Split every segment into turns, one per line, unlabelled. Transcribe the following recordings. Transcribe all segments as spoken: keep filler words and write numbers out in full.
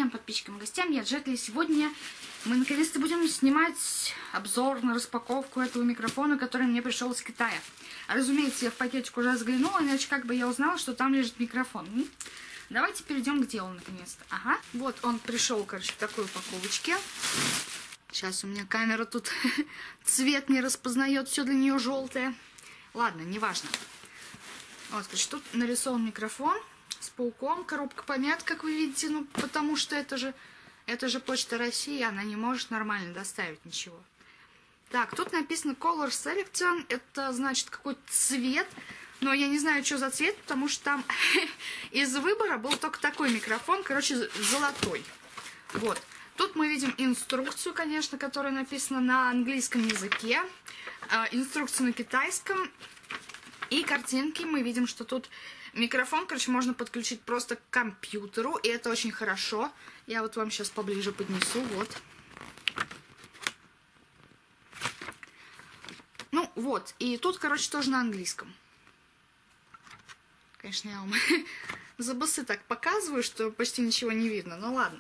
всем подписчикам и гостям, я Джетли. Сегодня мы наконец-то будем снимать обзор на распаковку этого микрофона, который мне пришел из Китая. Разумеется, я в пакетик уже заглянула, иначе как бы я узнала, что там лежит микрофон. Давайте перейдем к делу наконец-то. Ага, вот он пришел, короче, в такой упаковочке. Сейчас у меня камера тут цвет не распознает, все для нее желтое. Ладно, неважно. Вот, короче, тут нарисован микрофон с пауком, коробка помят, как вы видите, ну, потому что это же, это же Почта России, она не может нормально доставить ничего. Так, тут написано Color Selection, это значит какой-то цвет, но я не знаю, что за цвет, потому что там из выбора был только такой микрофон, короче, золотой. Вот. Тут мы видим инструкцию, конечно, которая написана на английском языке, инструкцию на китайском, и картинки. Мы видим, что тут микрофон, короче, можно подключить просто к компьютеру, и это очень хорошо. Я вот вам сейчас поближе поднесу, вот. Ну, вот, и тут, короче, тоже на английском. Конечно, я вам за басы так показываю, что почти ничего не видно, ну ладно.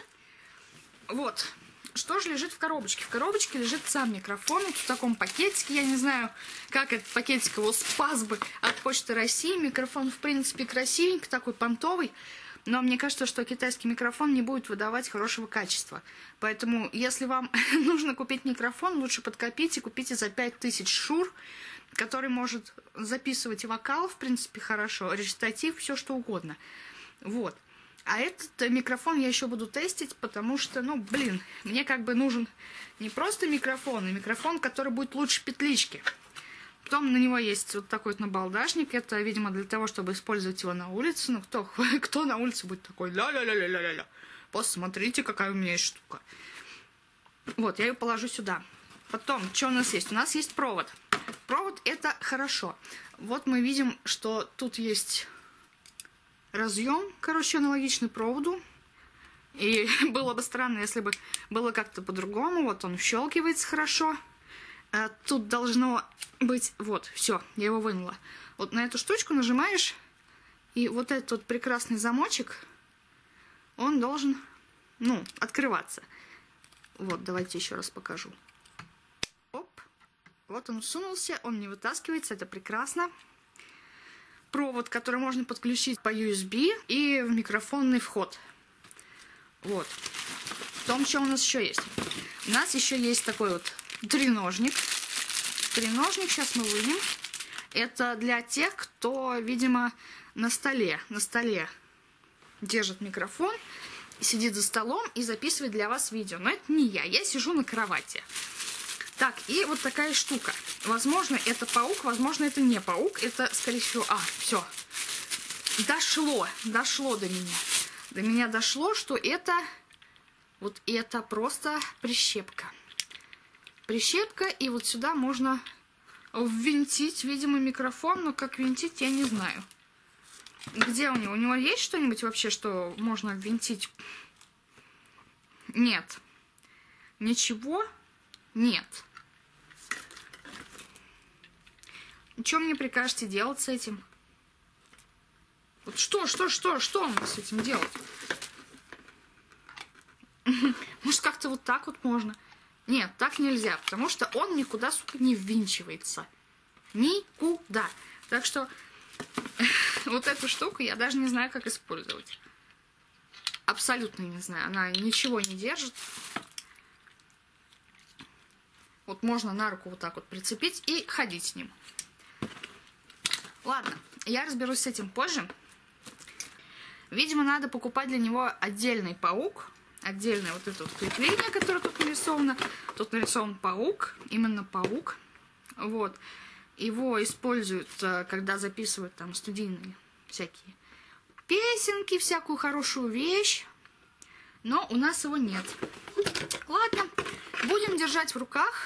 Вот, что же лежит в коробочке? В коробочке лежит сам микрофон, вот в таком пакетике, я не знаю, как этот пакетик его спас бы от Почты России. Микрофон, в принципе, красивенький, такой понтовый, но мне кажется, что китайский микрофон не будет выдавать хорошего качества. Поэтому, если вам нужно купить микрофон, лучше подкопите, купите за пять тысяч шур, который может записывать вокал, в принципе, хорошо, речитатив, все что угодно. Вот. А этот микрофон я еще буду тестить, потому что, ну, блин, мне как бы нужен не просто микрофон, а микрофон, который будет лучше петлички. Потом на него есть вот такой вот набалдашник. Это, видимо, для того, чтобы использовать его на улице. Ну, кто, кто на улице будет такой ля-ля-ля-ля-ля-ля. Посмотрите, какая у меня есть штука. Вот, я ее положу сюда. Потом, что у нас есть? У нас есть провод. Провод — это хорошо. Вот мы видим, что тут есть разъем, короче, аналогичный проводу. И было бы странно, если бы было как-то по-другому. Вот он щелкивается хорошо. А тут должно быть... Вот, все, я его вынула. Вот на эту штучку нажимаешь, и вот этот вот прекрасный замочек, он должен, ну, открываться. Вот, давайте еще раз покажу. Оп. Вот он сунулся, он не вытаскивается, это прекрасно. Провод, который можно подключить по ю эс би и в микрофонный вход. Вот. Потом, что у нас еще есть? У нас еще есть такой вот треножник. Треножник, сейчас мы вынем. Это для тех, кто, видимо, на столе, на столе держит микрофон, сидит за столом и записывает для вас видео. Но это не я, я сижу на кровати. Так, и вот такая штука. Возможно, это паук, возможно, это не паук. Это, скорее всего... А, все. Дошло, дошло до меня. До меня дошло, что это... Вот это просто прищепка. Прищепка, и вот сюда можно ввинтить, видимо, микрофон. Но как винтить, я не знаю. Где у него? У него есть что-нибудь вообще, что можно ввинтить? Нет. Ничего? Нет. Что мне прикажете делать с этим? Вот что, что, что, что мне с этим делать? Может, как-то вот так вот можно? Нет, так нельзя, потому что он никуда, сука, не ввинчивается. Никуда. Так что вот эту штуку я даже не знаю, как использовать. Абсолютно не знаю. Она ничего не держит. Вот можно на руку вот так вот прицепить и ходить с ним. Ладно, я разберусь с этим позже. Видимо, надо покупать для него отдельный паук. Отдельное вот это вот крепление, которое тут нарисовано. Тут нарисован паук, именно паук. Вот. Его используют, когда записывают там студийные всякие песенки, всякую хорошую вещь. Но у нас его нет. Ладно, будем держать в руках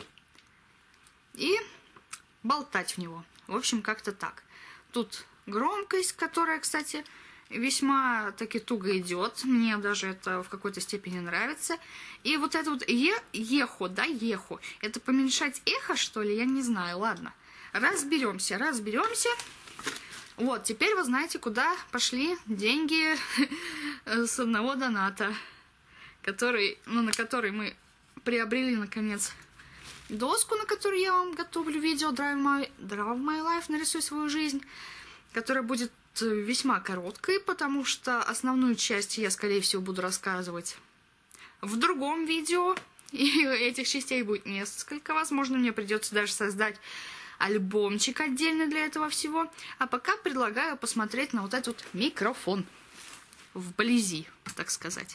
и болтать в него. В общем, как-то так. Тут громкость, которая, кстати, весьма таки туго идет. Мне даже это в какой-то степени нравится. И вот это вот е ехо, да, ехо. Это поменьшать эхо, что ли? Я не знаю. Ладно. Разберемся, разберемся. Вот, теперь вы знаете, куда пошли деньги с одного доната, который, ну, на который мы приобрели, наконец, доску, на которой я вам готовлю видео Drive My, Drive My Life, нарисуй свою жизнь, которая будет весьма короткой, потому что основную часть я, скорее всего, буду рассказывать в другом видео, и этих частей будет несколько. Возможно, мне придется даже создать альбомчик отдельно для этого всего. А пока предлагаю посмотреть на вот этот микрофон вблизи, так сказать.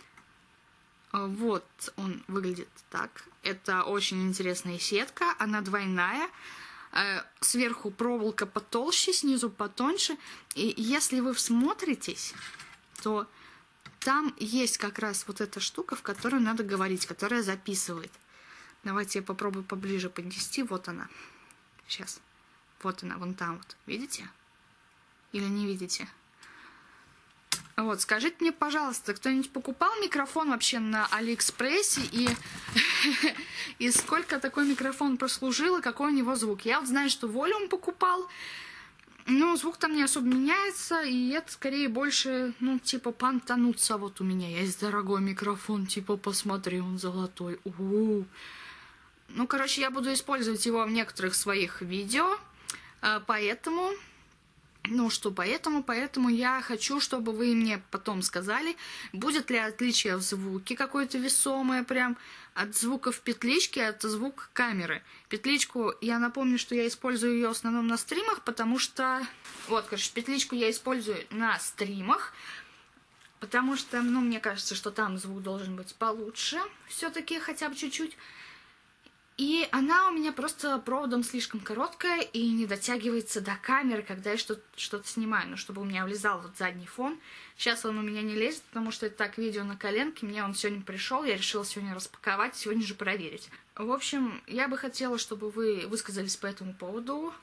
Вот он выглядит так. Это очень интересная сетка, она двойная. Сверху проволока потолще, снизу потоньше. И если вы всмотритесь, то там есть как раз вот эта штука, в которой надо говорить, которая записывает. Давайте я попробую поближе поднести. Вот она. Сейчас. Вот она, вон там вот. Видите? Или не видите? Вот, скажите мне, пожалуйста, кто-нибудь покупал микрофон вообще на Алиэкспрессе, и, и сколько такой микрофон прослужил, и какой у него звук? Я вот знаю, что Волюм покупал, но звук там не особо меняется, и это скорее больше, ну, типа, понтануться. Вот у меня есть дорогой микрофон, типа, посмотри, он золотой. У-у-у. Ну, короче, я буду использовать его в некоторых своих видео, поэтому... Ну что, поэтому, поэтому я хочу, чтобы вы мне потом сказали, будет ли отличие в звуке какое-то весомое прям от звука в петличке, от звука камеры. Петличку, я напомню, что я использую ее в основном на стримах, потому что... Вот, короче, петличку я использую на стримах, потому что, ну, мне кажется, что там звук должен быть получше, все-таки хотя бы чуть-чуть. И она у меня просто проводом слишком короткая и не дотягивается до камеры, когда я что-то что-то снимаю. Ну, чтобы у меня влезал вот задний фон. Сейчас он у меня не лезет, потому что это так, видео на коленке. Мне он сегодня пришел, я решила сегодня распаковать, сегодня же проверить. В общем, я бы хотела, чтобы вы высказались по этому поводу.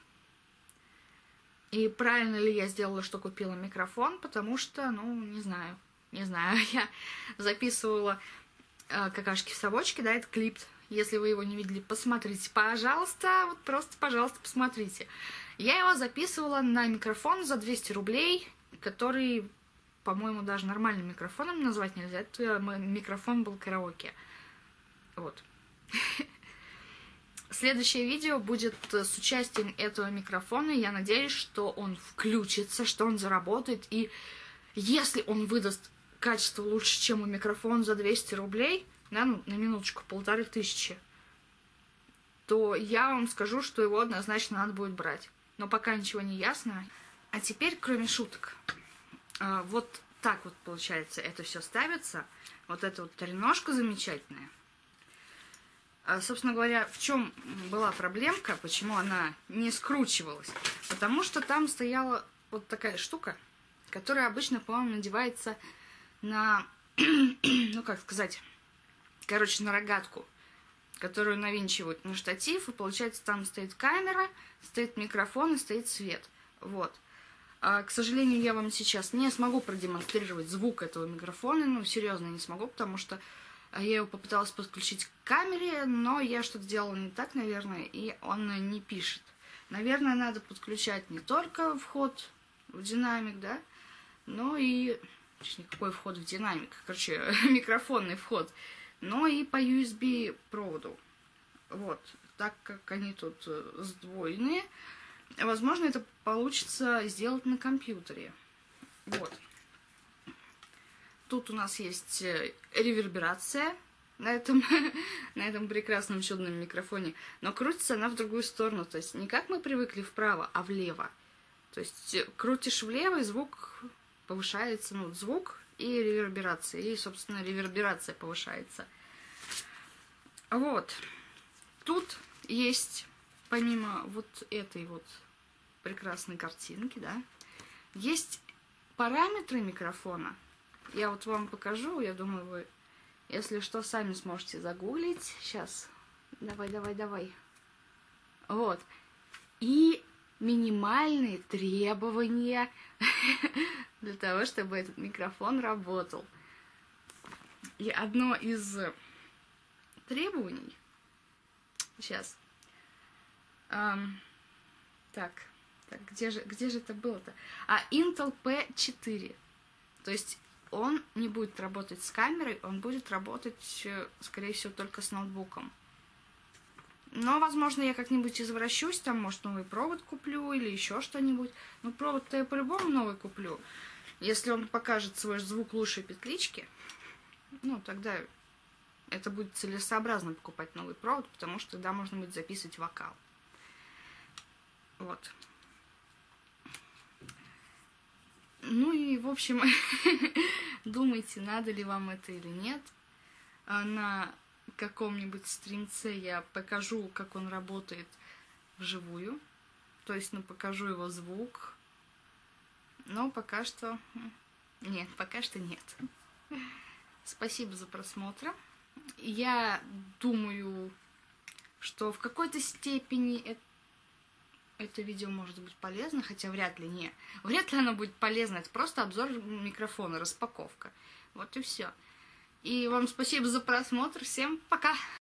И правильно ли я сделала, что купила микрофон, потому что, ну, не знаю. Не знаю, я записывала э, какашки в совочке, да, это клип. Если вы его не видели, посмотрите, пожалуйста, вот просто, пожалуйста, посмотрите. Я его записывала на микрофон за двести рублей, который, по-моему, даже нормальным микрофоном назвать нельзя. Это микрофон был караоке. Вот. Следующее видео будет с участием этого микрофона. Я надеюсь, что он включится, что он заработает. И если он выдаст качество лучше, чем у микрофона за двести рублей... Да, ну, на минуточку, полторы тысячи, то я вам скажу, что его однозначно надо будет брать. Но пока ничего не ясно. А теперь, кроме шуток, вот так вот, получается, это все ставится. Вот эта вот треножка замечательная. Собственно говоря, в чем была проблемка, почему она не скручивалась? Потому что там стояла вот такая штука, которая обычно, по-моему, надевается на, ну, как сказать... Короче, на рогатку, которую навинчивают на штатив, и получается, там стоит камера, стоит микрофон и стоит свет. Вот. А, к сожалению, я вам сейчас не смогу продемонстрировать звук этого микрофона, ну, серьезно не смогу, потому что я его попыталась подключить к камере, но я что-то делала не так, наверное, и он не пишет. Наверное, надо подключать не только вход в динамик, да, но и... Точнее, какой вход в динамик? Короче, микрофонный вход. Но и по ю эс би проводу. Вот. Так как они тут сдвоенные, возможно, это получится сделать на компьютере. Вот. Тут у нас есть реверберация на этом, на этом прекрасном чудном микрофоне. Но крутится она в другую сторону. То есть не как мы привыкли вправо, а влево. То есть крутишь влево, и звук повышается. Ну, звук... и реверберация. И, собственно, реверберация повышается. Вот. Тут есть, помимо вот этой вот прекрасной картинки, да, есть параметры микрофона. Я вот вам покажу, я думаю, вы, если что, сами сможете загуглить. Сейчас. Давай, давай, давай. Вот. И минимальные требования для того, чтобы этот микрофон работал. И одно из требований... Сейчас. Эм, так, так, где же, где же это было-то? А, Intel пи четыре. То есть он не будет работать с камерой, он будет работать, скорее всего, только с ноутбуком. Но, возможно, я как-нибудь извращусь, там, может, новый провод куплю или еще что-нибудь. Ну, провод-то я по-любому новый куплю. Если он покажет свой звук лучшей петлички, ну, тогда это будет целесообразно покупать новый провод, потому что тогда можно будет записывать вокал. Вот. Ну и, в общем, думайте, надо ли вам это или нет. На каком-нибудь стримце я покажу, как он работает вживую. То есть, ну, покажу его звук. Но пока что... Нет, пока что нет. Спасибо за просмотр. Я думаю, что в какой-то степени это, это видео может быть полезно, хотя вряд ли не. Вряд ли оно будет полезно. Это просто обзор микрофона, распаковка. Вот и все. И вам спасибо за просмотр. Всем пока!